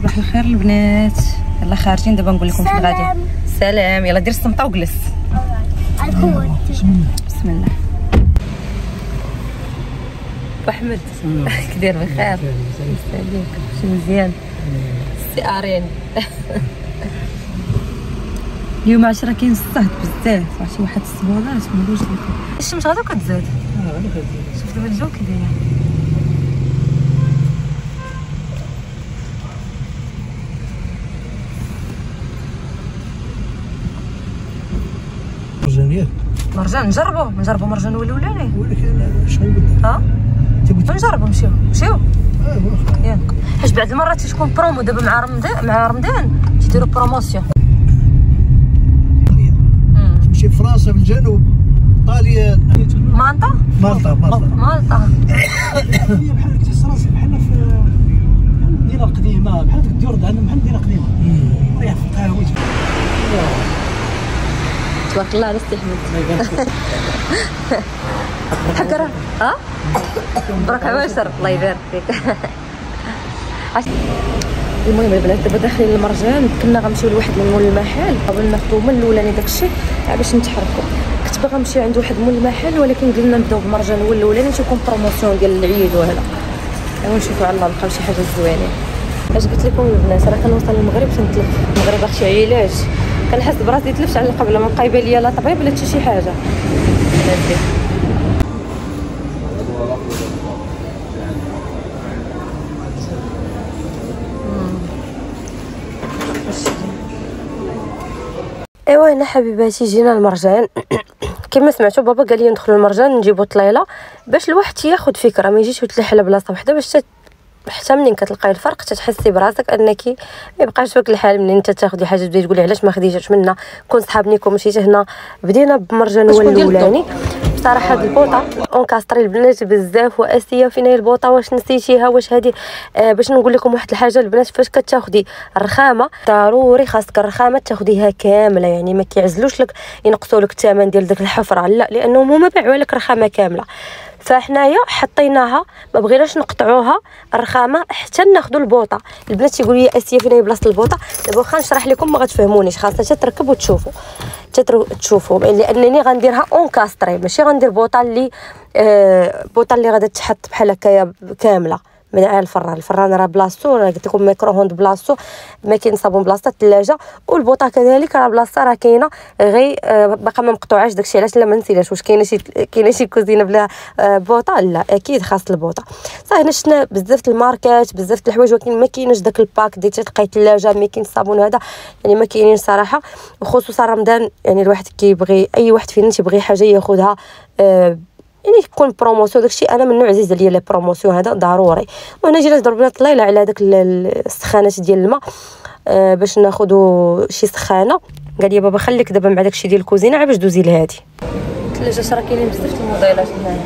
صباح الخير البنات، يلا خارجين دابا نقول لكم فين غادي. سلام. يلا دير الصمطه وجلس. بسم الله. احمد كي داير بخير؟ يسعدك. شي مزيان سي ارين. اليوم 10 كاين الصهد بزاف، عرفتي واحد الصبورات ما ندوش لكم. الشمس غدا كتزاد. غدا كتزاد. شوف دابا الجو كي داير. مرجانيات. مرجان نجربوا مرجان الاولاني. ولكن شحال ها؟ نجربوا نمشيو ياك. حيت بعض المرات تكون برومو دابا مع رمضان تيديروا بروموسيون. تمشي فرنسا في الجنوب، طاليان، مالطا هي بحال هكا فرنسا بحال في المدينه القديمه، بحال ديك الديور عندنا بحال المدينه القديمه. ريح في القهوه تبارك الله على سي احمد. حكرا ها برك عواشر الله يبارك فيك. المهم البنات دابا داخلين للمرجان، كنا غنمشيو لواحد من مول المحل قبل ناخذوا من الاولاني داكشي باش نتحركوا. كنت باغا نمشي عند واحد مول المحل ولكن قلنا نبداو بمرجان هو الاولاني تيكون بروموسيون ديال العيد وهذا. ايوا نشوفوا على الله نلقاو شي حاجه زوينه. اش قلت لكم البنات راه كنوصل للمغرب تنتلف. المغرب اختي علاش كنحس براسي تلفت على القبله، ما قايبه ليا لا طبيب لا حتى شي حاجه. ايوا هنا حبيباتي جينا المرجان. كما سمعتوا بابا قال لي ندخلوا المرجان نجيبوا طليله باش الواحد تياخذ فكره، ما يجيش وتلح على بلاصه وحده، باش حتى منين كتلقاي الفرق تتحسي براسك انك ما يبقاش فيك الحال منين انت تاخذي حاجه تبداي تقولي علاش ما خديتش منا. كون صحابنيكم مشيت هنا بدينا بمرجان هو الاولاني. بصراحه هاد البوطه اونكاستري البنات بزاف. واسيه فين هي البوطه؟ واش نسيتيها؟ واش هذه باش نقول لكم واحد الحاجه البنات، فاش كتاخدي الرخامه ضروري خاصك الرخامه تاخديها كامله، يعني ما كيعزلوش لك ينقصوا لك الثمن ديال ديك الحفره، لا، لانهم هما باعوا لك رخامه كامله. فحنايا حطيناها ما بغيناش نقطعوها الرخامه حتى ناخذوا البوطه. البنات تيقولوا لي اسيه فين هي بلاصه البوطه. دابا واخا نشرح لكم ما غتفهمونيش، خاصها تركب وتشوفوا لانني غنديرها اونكاستري، ماشي غندير بوطه اللي غادا تحط بحال هكايا كامله مع الفران راه بلاصتو، راه قلت لكم ميكرو هوند بلاصتو، ما كاين صابون بلاصتها، الثلاجه والبوطه كذلك راه بلاصتها راه كاينه غير باقا ما مقطوعاش داكشي. علاش لا ما نسيلاش؟ واش كاينه شي كوزينه بلا بوطه؟ لا اكيد خاص البوطه. صافي هنا شفنا بزاف الماركات بزاف الحوايج، ولكن ما كايناش داك الباك ديال تلقاي ثلاجه، ما كاين الصابون هذا، يعني ما كاينين صراحه. وخصوصا رمضان يعني الواحد كيبغي، اي واحد فينا تيبغي حاجه ياخذها يعني يكون بروموسيون. داكشي انا من النوع عزيز عليا لي بروموسيون هذا ضروري. وهنا جينا ضربنا طليله على داك السخانات ديال الماء باش ناخذوا شي سخانه. قال لي بابا خليك دابا مع داكشي ديال الكوزينه عا باش دوزي لهادي الثلاجه. راه كاينين بزاف الموديلات هنايا.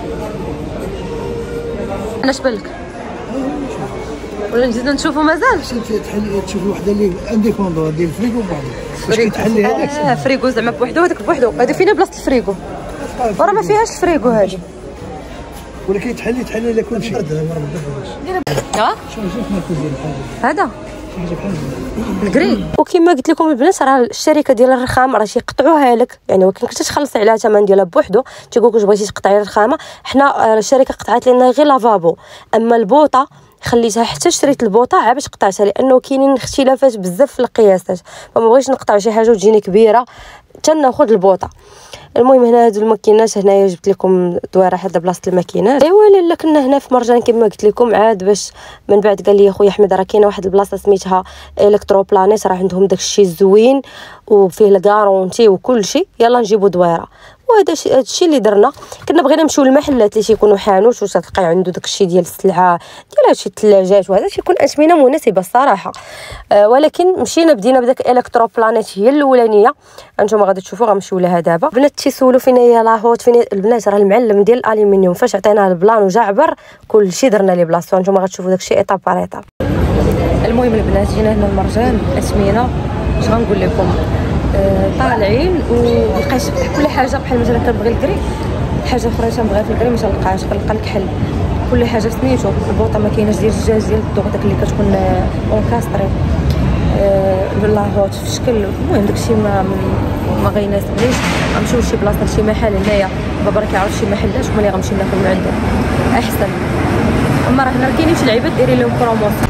انا اش بالك ولا نزيدو نشوفوا؟ مازال تحلي تشوفي وحده اللي انديبوندون ديال الفريغو بعض باش كتحلي هذاك فريغو زعما بوحدو هذاك بوحدو. هذا فينا بلاصه الفريغو وراه ما فيهاش الفريغو هذه، ولكن تحلي على كل شيء. ها هذا الكري. وكما قلت لكم البنات راه الشركه ديال الرخام راه تيقطعوها لك، يعني ولكن كنتي تخلصي عليها ثمن ديالها بوحدو. تيقول لك واش بغيتي تقطعي الرخامه، حنا الشركه قطعت لنا غير لافابو، اما البوطه خليتها حتى شريت البوطه عا باش قطعتها، لانه كاينين اختلافات بزاف في القياسات، فما بغيتش نقطع شي حاجه وتجيني كبيره حتى ناخذ البوطه. المهم هنا هادو الماكينات هنايا جبت لكم دويره حدا بلاصه الماكينات. ايوا لالا كنا هنا في مرجان كما قلت لكم عاد باش من بعد قال لي خويا احمد راه كاينه واحد البلاصه سميتها الكترو بلانيت، راه عندهم داكشي زوين وفيه الكارونتي وكل شيء، يلا نجيبوا دويره. وهذا الشيء اللي درنا. كنا بغينا نمشيو للمحلات اللي تيكونوا حانوت واش تلقاي عنده داكشي ديال السلعه ديال هادشي الثلاجات وهذا تيكون اثمنه مناسبه الصراحه. ولكن مشينا بدينا بداك الكترو بلانيت هي الاولانيه، انتم غادي تشوفوا غنمشيو لها دابا. البنات تيسولوا فين هي لاهوت فين البنات، راه المعلم ديال الالومنيوم فاش عطيناه البلان وجا عبر كلشي درنا ليه بلاصتو، انتم غتشوفوا داكشي ايطاب بار ايطاب. المهم البنات جينا هنا المرجان اثمنه اش غنقول لكم، طالعين ولقيت كل حاجه بحال مثلا كنبغي الكري، حاجه اخرى تنبغيها في الكري ما تلقاهاش، كنلقى الكحل كل حاجه سميتو. البوطه ما كايناش ديال الدجاج ديال الدوغ داك اللي كتكون اونكاستري، لاهوت في شكل. المهم داكشي ما غيناسبنيش. غنمشيو لشي بلاصه لشي محل هنايا بابا راه كيعرف شي محلات هما اللي غنمشي ناكل من عندهم احسن. اما راه هنا كاينين شي لعيبات دايرين لهم بروموسيون.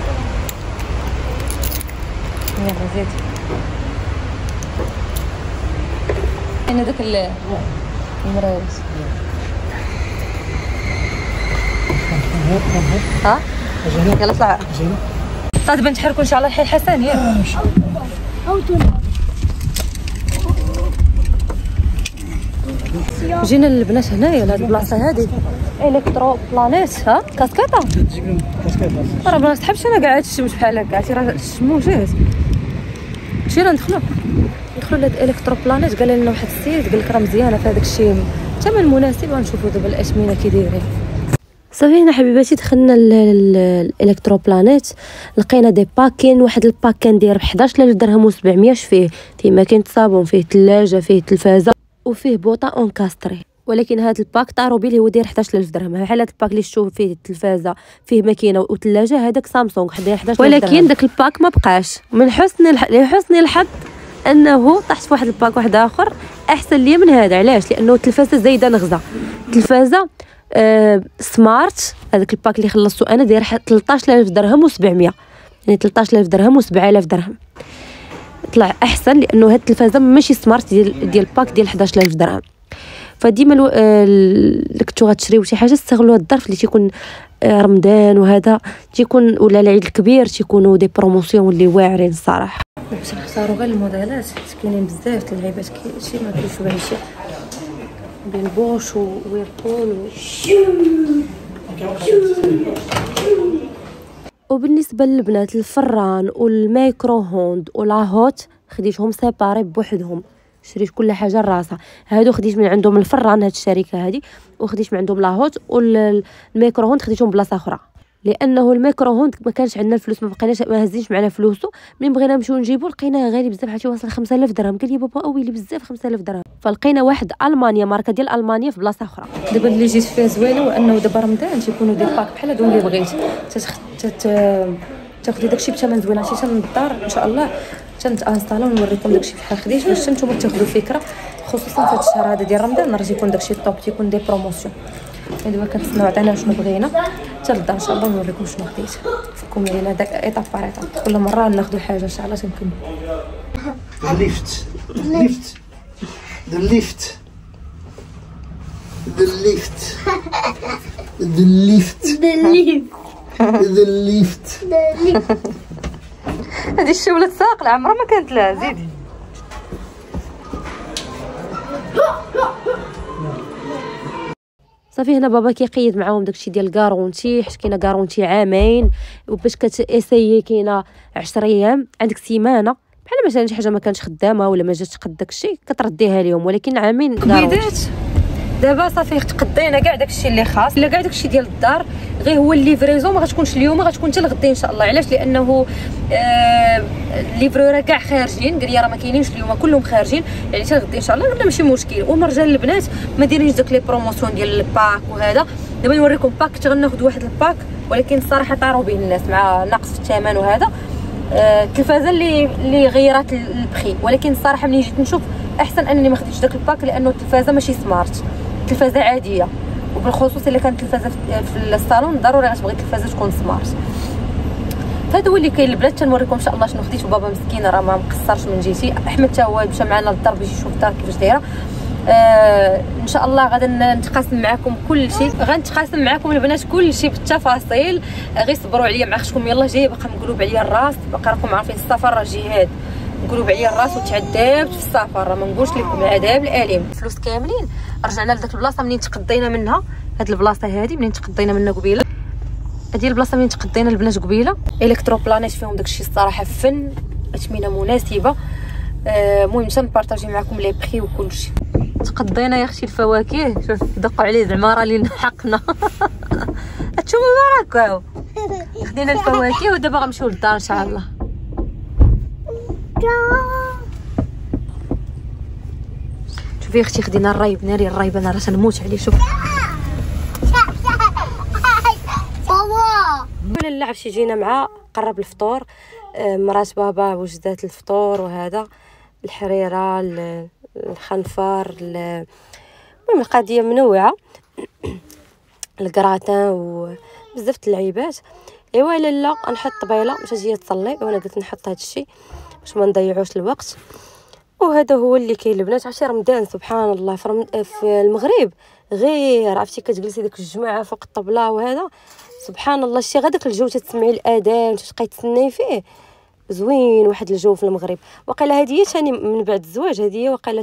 يلا زيد انا داك المراوس ها يلا طلع صاد بنت حركوا ان شاء الله الحي الحسن ياك ان شاء الله. جينا البنات هنايا لهاد البلاصه هادي الكترو بلانيت. ها كاسكيطه تجيب لهم كاسكيطه. راه ما نسحبش انا كاع هاد الشمس بحال هكا. عرفتي راه الشمو جاهز. مشينا ندخلوا لهاد الكترو بلانيت. قال لنا واحد السيد قال لك راه مزيانه في هذاك الشيء ثمن مناسب. غنشوفوا دابا الاثمنه كي دايرين. صافي هنا حبيباتي دخلنا الالكترو بلانيت. لقينا دي باكين. واحد الباك كان داير ب 11000 درهم و700 فيه ماكينه صابون، فيه ثلاجه، فيه تلفازه، وفيه بوطه اونكاستري. ولكن هذا الباك طاروبي اللي هو داير 11000 درهم. بحال هذا الباك اللي شفتو فيه التلفازه، فيه ماكينه وثلاجه، هذاك سامسونج داير 11000 درهم. ولكن داك الباك ما بقاش. من لحسن الحظ انه طحت في واحد الباك واحد اخر احسن ليا من هذا. علاش؟ لانه التلفازه زايده نغزه. التلفازه سمارت هذاك الباك اللي خلصته انا داير 13000 درهم و700، يعني 13000 درهم و7000 درهم. طلع احسن لانه هاد التلفازه ماشي سمارت ديال الباك ديال 11000 درهم. فديما كنتو غتشريو شي حاجه استغلوا الظرف اللي تيكون رمضان وهذا تيكون ولا العيد الكبير تيكونوا دي بروموسيون اللي واعرين الصراحه. باش نختاروا غير الموديلات كاينين بزاف د اللعيبات. شي ما كيشبه شي بين بوش وويربول وبالنسبه للبنات الفران والميكروهوند واللاهوت خديتهم سيباري بوحدهم. شريت كل حاجه لراسها. هادو خديت من عندهم الفران هاد الشركه هادي، وخديت من عندهم لاهوت. والميكروهوند خديتهم بلاصه اخرى لانه الميكروهوند ما كانش عندنا الفلوس، ما هزينش معنا فلوسو. من بغينا نمشيو نجيبو لقيناه غالي بزاف حتى وصل 5000 درهم. قال لي بابا اويلي بزاف 5000 درهم. فلقينا واحد المانيا ماركه ديال المانيا في بلاصه اخرى. دابا اللي جيت فيها زوينه وانه دابا رمضان تيكونوا دي باك بحال هادو اللي بغيت تاخدي داكشي بثمن زوين. عرفتي من الدار ان شاء الله تنتانستالو ونوريكم داكشي بحال خديت باش نتوما تاخذوا فكره، خصوصا في هذا الشهر هذا ديال رمضان راه تيكون داكشي طوب، تيكون دي بروموسيون. دابا كنتسناو عطينا شنو بغينا حتى للدار ان شاء الله نوريكم شنو خديت. فكم علينا داك ايطاب بار ايطاب، كل مره ناخذوا حاجه ان شاء الله تنكمل. الليفت الليفت الليفت الليفت الليفت الليفت هذه الشوله ساقله عمرها ما كانت لها. زيدي صافي. هنا بابا كيقيد معاهم داكشي ديال الكارونتي، حيت كاينه كارونتي عامين، وباش كتاسيي كاينه 10 ايام. عندك سيمانه بحال مثلا شي حاجه ما كانتش خدامه ولا ما جاتش قد داكشي كترديها لهم، ولكن عامين كارونتي. دابا صافي تقضينا كاع داكشي اللي خاص لا كاع داكشي ديال الدار. غير هو الليفريزون ما غتكونش اليوم، غتكون حتى الغدا ان شاء الله. علاش؟ لانه الليفرورا كاع خارجين. قال لي راه ما كاينينش اليوم، كلهم خارجين، يعني حتى الغدا ان شاء الله. قلنا ماشي مشكل. ومرجان البنات ما دايرينش داك لي بروموسيون ديال الباك وهذا. دابا نوريكم باك. كنت غناخذ واحد الباك ولكن الصراحه طاروا به الناس مع نقص في الثمن وهذا. التلفازه اللي غيرت البخي، ولكن الصراحه ملي جيت نشوف احسن انني ما خديتش داك الباك لانه التلفازه ماشي سمارت، تلفازه عاديه. وبالخصوص الا كانت التلفازه في الصالون ضروري غتبغي التلفازه تكون سمارت. هذا هو اللي كاين البنات. تنوريكم ان شاء الله شنو خديت. وبابا مسكين راه ما مقصرش من جيتي. احمد حتى هو مشى معنا للدار باش يشوف الدار كيفاش دايره. ان شاء الله غادي نتقاسم معكم كل شيء. غنتقاسم معكم البنات كل شيء بالتفاصيل. غير صبروا عليا مع اختكم. يلا جاي باقا مقلوب عليا الراس. باقا راكم عارفين السفر راه جهاد. مقلوب عليا الراس وتعذبت في السفر، راه ما نقولش لكم العذاب الاليم. فلوس كاملين. رجعنا لذاك البلاصه منين تقضينا منها. هاد البلاصه هادي منين تقضينا منها قبيله. هادي البلاصه منين تقضينا البنات قبيله. الكترو بلانيت فيهم داكشي الصراحه فن، اثمنه مناسبه. المهم نبارطاجي معكم لي بري وكلشي. تقضينا يا اختي الفواكه. شوف دقوا عليه زعما راه اللي لحقنا. هاتشوفوا راكو خدينا الفواكه ودابا غنمشيو للدار ان شاء الله. شوفي اختي خدينا الرايب ناري. الرايب انا راه تنموت عليه. شوف ولا لا عرفتي جينا مع قرب الفطور. مرات بابا وجدات الفطور وهذا الحريره الخنفر المهم القضيه منوعه الكراتان وبزاف د اللعيبات. ايوا لاله نحط طبيله باش تجي تصلي وانا قلت نحط هذا الشيء باش ما نضيعوش الوقت. وهذا هو اللي كاين البنات. عرفتي رمضان سبحان الله في المغرب غير عرفتي كتجلسي ديك الجماعه فوق الطبله وهذا سبحان الله شتي غير داك الجو تسمعي الاذان تبقاي تسناي فيه زوين واحد الجو في المغرب. وقيلا هذه ثاني من بعد الزواج هذه وقيلا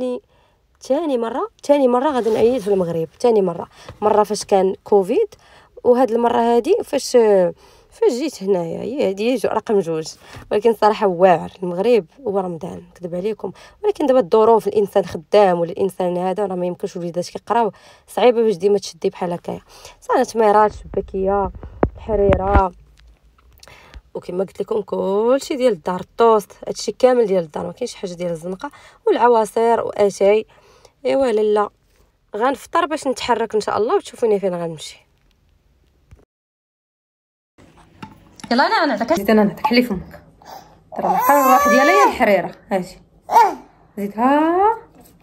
ثاني مره غادي نعيد في المغرب. ثاني مره فاش كان كوفيد وهاد المره هذه فاش جيت هنايا هي هذه رقم 2. ولكن صراحه واعر المغرب ورمضان نكذب عليكم. ولكن دابا الظروف الانسان خدام ولا الانسان هذا راه ما يمكنش وليدات كيقراو صعيبه باش ديما تشدي بحال هكايا. صانه تميرات شباكيه الحريره وكما قلت لكم كلشي ديال الدار الطوست هادشي كامل ديال الدار ما كاينش حاجه ديال الزنقه والعواصر واتاي. ايوا لاله غنفطر باش نتحرك ان شاء الله وتشوفوني فين غنمشي. يلا انا نعطيك زيد انا نعطيك حلي فمك ترى القرار واحد ديالها هي الحريره هاتي زيدها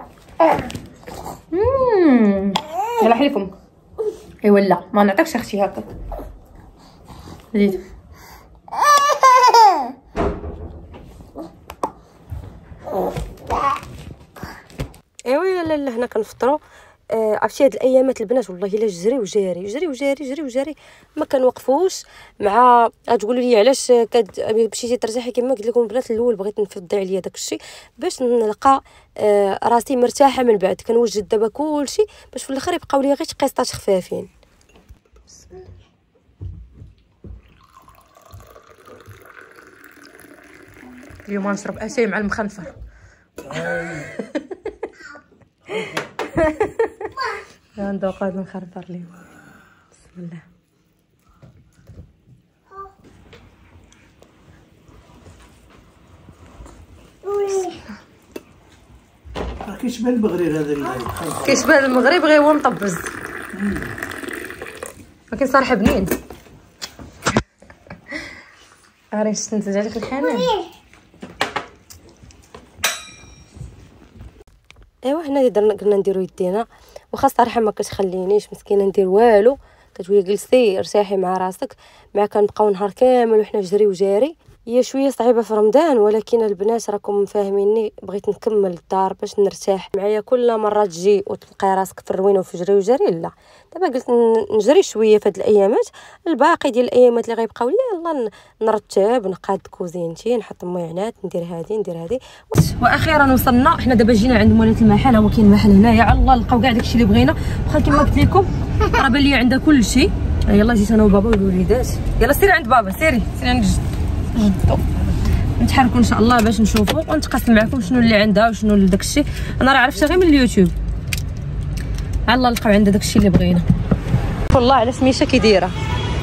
يلا حلي فمك. ايوا لا ما نعطيكش اختي هكا زيد ايوا لا هنا كنفطروا. عرفتي هاد الايامات البنات والله الا جري وجاري جري وجاري جري وجاري ما كنوقفوش. مع تقولوا لي علاش مشيتي ترتاحي كما قلت لكم البنات الاول بغيت نفضي عليا داك الشيء باش نلقى راسي مرتاحه من بعد كنوجد دابا كلشي باش في الاخر يبقاو لي غير قسطات خفافين. اليوم غنشرب اتاي مع المخنفر غندوق هذا المخربر اليوم بسم الله. كيشبه المغرب هذا اللي كيشبه المغرب غير هو مطبز ولكن صراحه بنين. عرفتي استنتج عليك الحنان. ايوا حنا قلنا نديرو يدينا واخا صراحه ما كتخلينيش مسكينه ندير والو كتقولي جلسي ارتاحي مع راسك مع كنبقاو نهار كامل وحنا جري وجاري. هي شويه صعيبه في رمضان ولكن البنات راكم فاهميني بغيت نكمل الدار باش نرتاح. معايا كل مره تجي وتلقاي راسك في الروينه وفي جري وجاري لا دابا قلت نجري شويه في هاد الايامات الباقي ديال الايامات اللي غيبقاو لي يلا نرتب نقاد كوزينتي نحط المعينات ندير هذه. واخيرا وصلنا حنا دابا جينا عند مولات المحل. هو كاين محل هنايا على الله لقاو كاع داكشي اللي بغينا واخا كما قلت لكم راه بان لي عندها كلشي. يلا جيت انا وبابا والوليدات يلا سيري عند بابا سيري عند جدو نتحركوا ان شاء الله باش نشوفوا ونتقاسم معكم شنو اللي عندها وشنو داكشي. انا راه عرفتها غير من اليوتيوب على الله لقاو عندها داكشي اللي بغينا. والله على سميشه كي دايره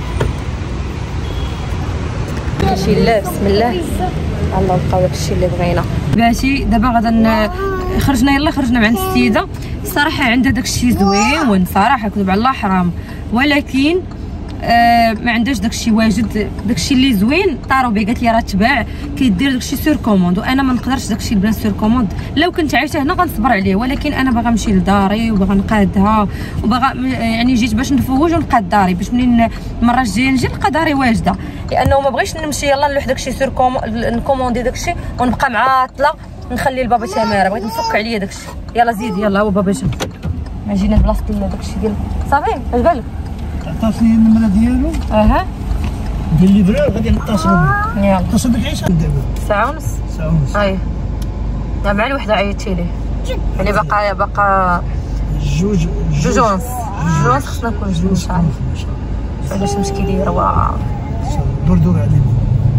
ماشي لا بسم الله على الله لقاو داكشي اللي بغينا. باتي دابا غادا خرجنا مع السيده صراحه عندها داكشي زوين صراحه كذب على الله حرام ولكن ما عندهاش داكشي واجد. داكشي اللي زوين طاروبي قالت لي راه تباع كيدير داكشي سور كوموند وانا ما نقدرش داكشي البنات سور كوموند. لو كنت عايشه هنا غنصبر عليه ولكن انا باغا نمشي لداري وباغا نقادها وباغا يعني جيت باش نفوج ونقاد داري باش منين المره الجايه نجي نلقى داري واجده لانه ما بغيتش نمشي يلا نلوح داكشي سور نكوموندي داكشي ونبقى معاطله نخلي لبابا تماره. بغيت نفك عليا داكشي. يلا زيد يلا هو بابا جا ما جينا بلاصه داكشي ديال صافي اش بالك عطاتني النمره ديالو ديال لي فري غادي نتصلوا يلا نتصل بك عيسى دابا ساعه ونص اي مع الوحده عيطتي ليه يعني باقا جوج ونص خصنا نكون جوج ان شاء الله علاش الشمس كي دايره واو دور علينا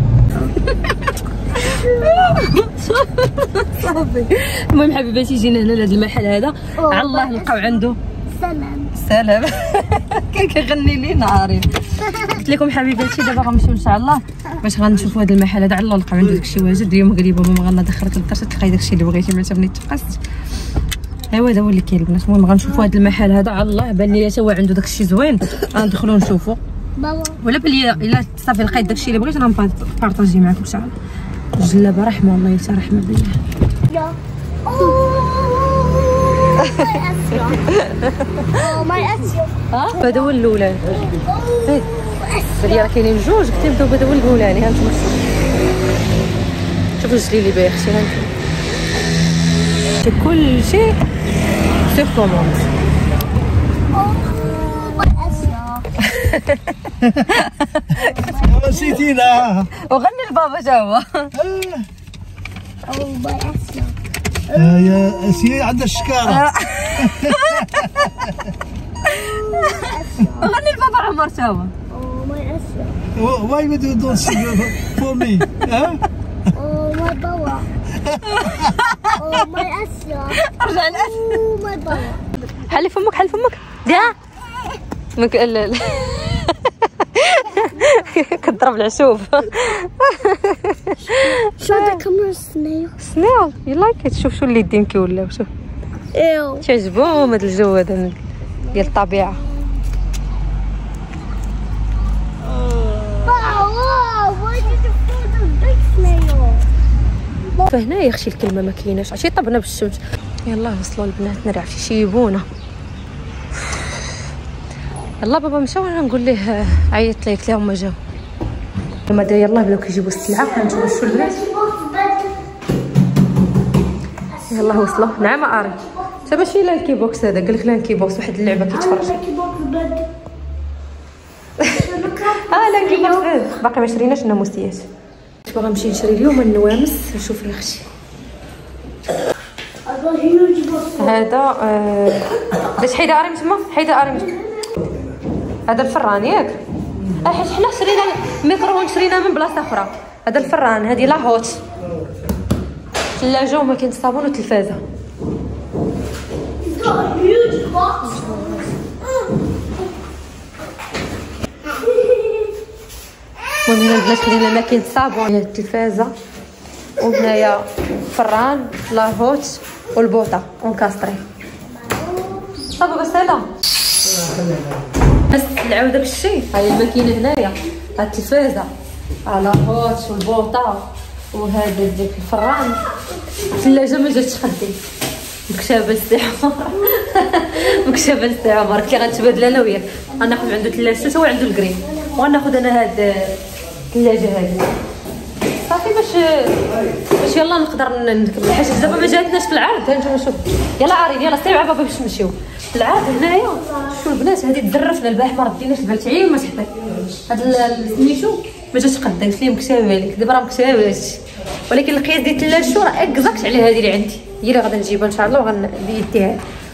صافي. المهم حبيباتي جينا هنا لهذا المحل هذا على الله لقاو عنده سلام كيغني لي نهارين. قلت لكم حبيباتي دابا غنمشيو ان شاء الله باش غنشوفوا هذا المحل هذا على الله لقاو عنده داكشي واجد. اليوم قريبه ماما غندخلك للدار تلقاي داكشي اللي بغيتي ملي تبني تفقست. ايوا هذا هو اللي كاين البنات. المهم غنشوفوا هذا المحل هذا على الله بان لي حتى هو عنده داكشي زوين غندخلوا نشوفوا بابا ولا بلي الا صافي لقيت داكشي اللي بغيت انا نبارطاجي معاكم ان شاء الله. الجلابه رحمه والله حتى رحمه بالله. يا ماي اسيا هذا هو الاولاني. هادي راه كاينين جوج، قلت نبداو بهذا هو الاولاني. ها انتم شوفوا الجلي اللي باغي اختي. ها انتم كل شيء سير كوموند. ماي اسيا نسيتينا. وغني لبابا تا هو. ماي اسيا يا اسيا عندها الشكاره. وغني لبابا عمر تا هو. ماي اسيا Why would you don't sing for me? Huh? ماي بابا ماي اسيا رجع الاسد. ماي بابا حلي فمك حلي فمك ديها مك كتضرب العشوب. شو هذا كاميرا سنيل سنيل يلا كتشوف شو اللي يدين كيولاو. شوف ايو تعجبهم هذا الجو هذا ديال الطبيعه. فهنايا اختي الكلمه ما كايناش، عرفتي طبنا بالشمس. يلاه وصلوا البنات نرعى في شيبونا. يلا بابا مشى وانا نقول ليه عيطت ليه قلت لهم ما جاو. هما دا يلاه بداو كيجيبوا السلعه. هانتوما شوفوا البنات يلاه وصلوا. نعم اري حتى ماشي لانكي بوكس هذا، قال لك لانكي بوكس واحد اللعبه كيتفرج. لانكي بوكس باقي ما شريناش الناموسيات. باغا نمشي نشري اليوم النوامس. شوفي يا اختي هذا باش حيده اري من تما، حيده اري من تما. هذا الفران ياك حيت حنا شرينا الميكروون شرينا من بلاصه اخرى. هذا الفران، هذه لاهوت، ثلاجه وما كاين الصابون وتلفازه. المهم هنا البنات خدينا ما كاين الصابون، هي التلفازه، وهنايا فران لاهوت والبوطه اونكاستري. صافي بس هذا بس نلعب داك الشيء. هاي الماكينه هنايا، ها التلفازه، ها لاهوت والبوطه، وهذا ديك الفران. الثلاجه ما جاتش خدي مكشابه لسي عمر. مكشابه لسي عمر كي غنتبادل انا وياك، غناخذ عنده ثلاجه هو عنده الكريم، وغناخذ انا هاد الثلاجه هذه صافي باش يلا نقدر نكمل. حيت دابا ما جاتناش في العرض. ها نتوما شوف يلا عاري يلا سير مع بابا باش نمشيو العرض هنايا. شوفوا البنات هذه تدرفنا البارح ما رديناش البال حتى ما تحطي هاد سميتو ما جاتش قدا. قلت ليه مكتابه عليك دابا راه مكتابه هادشي، ولكن القياس ديال ثلاجتو راه اكزاكت على هذه اللي عندي. هي اللي غادي نجيبها ان شاء الله وغنديها